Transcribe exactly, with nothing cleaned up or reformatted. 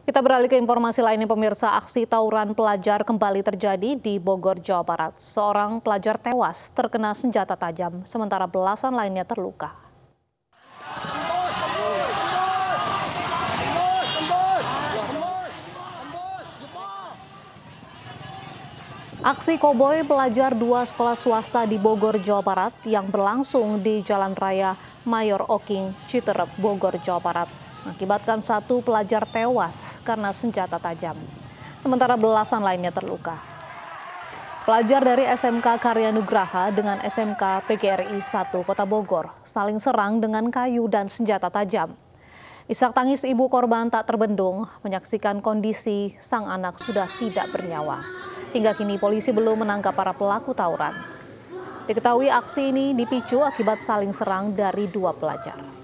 Kita beralih ke informasi lainnya pemirsa, aksi tawuran pelajar kembali terjadi di Bogor, Jawa Barat. Seorang pelajar tewas terkena senjata tajam, sementara belasan lainnya terluka. Aksi koboi pelajar dua sekolah swasta di Bogor, Jawa Barat yang berlangsung di Jalan Raya Mayor Oking, Citerep, Bogor, Jawa Barat, mengakibatkan satu pelajar tewas karena senjata tajam, sementara belasan lainnya terluka. Pelajar dari S M K Karya Nugraha dengan S M K P G R I satu Kota Bogor saling serang dengan kayu dan senjata tajam. Isak tangis ibu korban tak terbendung menyaksikan kondisi sang anak sudah tidak bernyawa. Hingga kini polisi belum menangkap para pelaku tawuran. Diketahui aksi ini dipicu akibat saling serang dari dua pelajar.